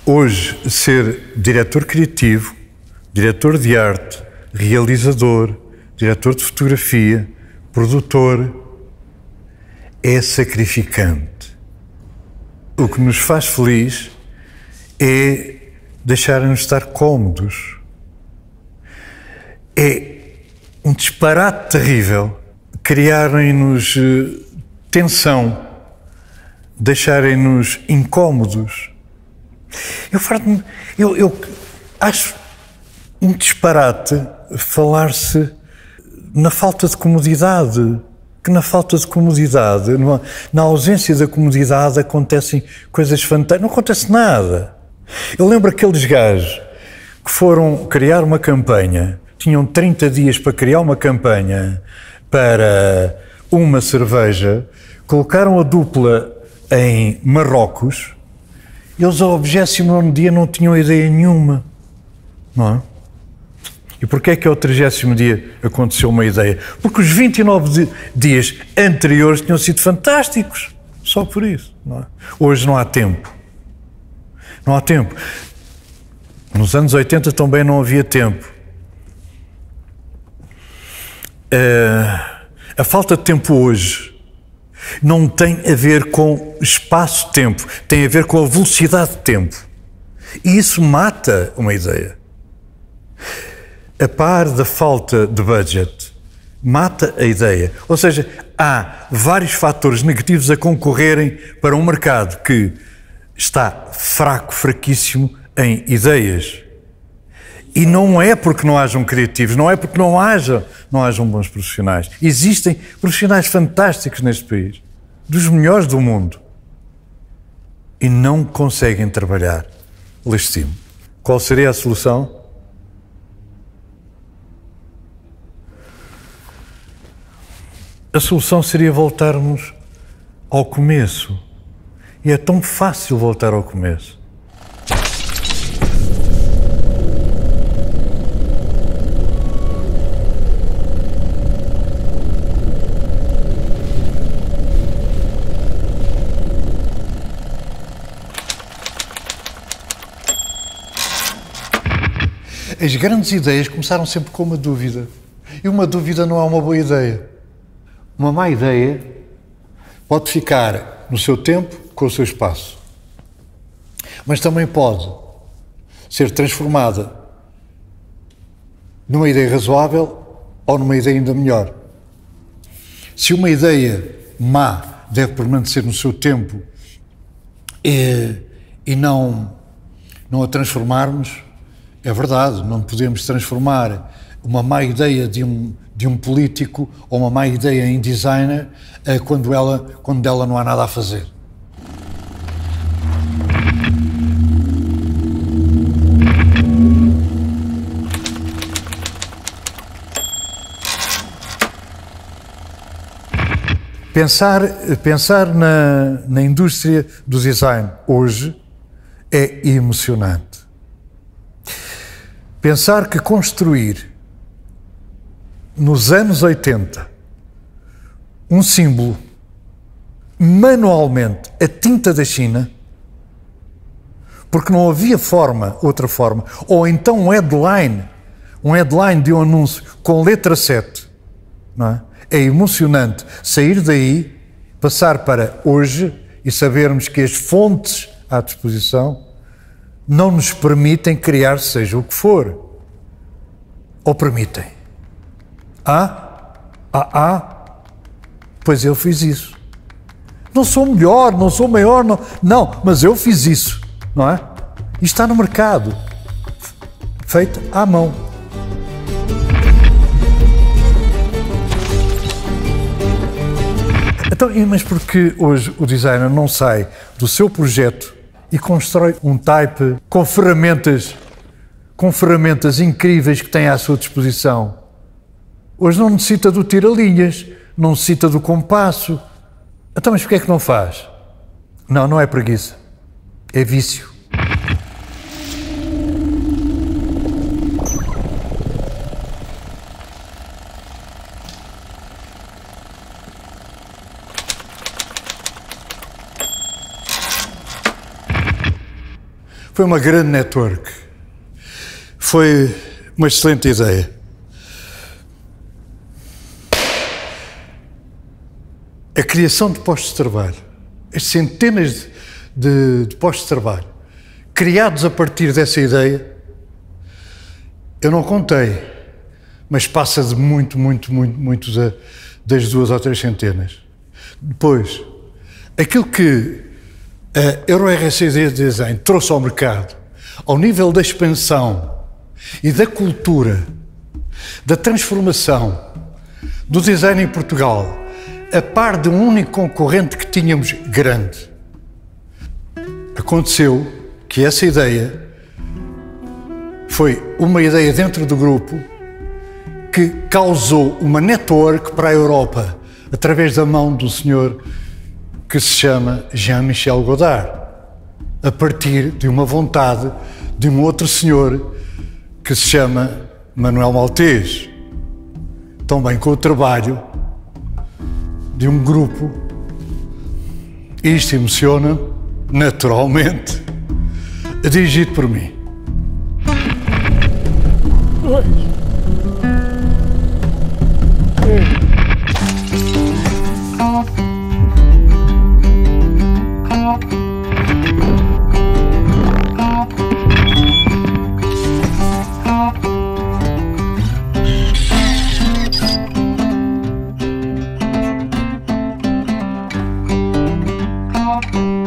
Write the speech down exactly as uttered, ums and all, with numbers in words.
Hoje, ser diretor criativo, diretor de arte, realizador, diretor de fotografia, produtor, é sacrificante. O que nos faz feliz é deixarem-nos estar cómodos. É um disparate terrível criarem-nos tensão, deixarem-nos incómodos. Eu, eu, eu acho um disparate falar-se na falta de comodidade, que na falta de comodidade, na ausência da comodidade acontecem coisas fantásticas. Não acontece nada. Eu lembro aqueles gajos que foram criar uma campanha, tinham trinta dias para criar uma campanha para uma cerveja, colocaram a dupla em Marrocos, eles ao vigésimo nono dia não tinham ideia nenhuma, não é? E porquê é que ao trigésimo dia aconteceu uma ideia? Porque os vinte e nove dias anteriores tinham sido fantásticos, só por isso, não é? Hoje não há tempo, não há tempo. Nos anos oitenta também não havia tempo. Uh, a falta de tempo hoje não tem a ver com espaço-tempo, tem a ver com a velocidade de tempo. E isso mata uma ideia. A par da falta de budget, mata a ideia. Ou seja, há vários fatores negativos a concorrerem para um mercado que está fraco, fraquíssimo em ideias. E não é porque não hajam criativos, não é porque não hajam, não hajam bons profissionais. Existem profissionais fantásticos neste país, dos melhores do mundo, e não conseguem trabalhar. Lastimo. Qual seria a solução? A solução seria voltarmos ao começo. E é tão fácil voltar ao começo. As grandes ideias começaram sempre com uma dúvida. E uma dúvida não é uma boa ideia. Uma má ideia pode ficar no seu tempo, com o seu espaço. Mas também pode ser transformada numa ideia razoável ou numa ideia ainda melhor. Se uma ideia má deve permanecer no seu tempo e, e não, não a transformarmos, é verdade, não podemos transformar uma má ideia de um, de um político ou uma má ideia em designer eh, quando, ela, quando dela não há nada a fazer. Pensar, pensar na, na indústria do design hoje é emocionante. Pensar que construir, nos anos oitenta, um símbolo, manualmente, a tinta da China, porque não havia forma, outra forma, ou então um headline, um headline de um anúncio com letra sete, não é? É emocionante sair daí, passar para hoje e sabermos que as fontes à disposição não nos permitem criar seja o que for. Ou permitem? Ah? Ah, ah? Pois eu fiz isso. Não sou melhor, não sou maior, não, não, mas eu fiz isso, não é? E está no mercado, feito à mão. Então, mas porque hoje o designer não sai do seu projeto e constrói um type com ferramentas, com ferramentas incríveis que tem à sua disposição? Hoje não necessita do tira-linhas, não necessita do compasso. Então, mas porquê é que não faz? Não, não é preguiça, é vício. Foi uma grande network. Foi uma excelente ideia. A criação de postos de trabalho, as centenas de, de postos de trabalho, criados a partir dessa ideia, eu não contei, mas passa de muito, muito, muito, muito da, das duas ou três centenas. Depois, aquilo que a Euro R C D Design trouxe ao mercado, ao nível da expansão e da cultura, da transformação do design em Portugal, a par de um único concorrente que tínhamos grande. Aconteceu que essa ideia foi uma ideia dentro do grupo que causou uma network para a Europa, através da mão do senhor que se chama Jean-Michel Godard, a partir de uma vontade de um outro senhor que se chama Manuel Maltês, também com o trabalho de um grupo. Isto emociona, naturalmente, dirigido por mim. Thank you.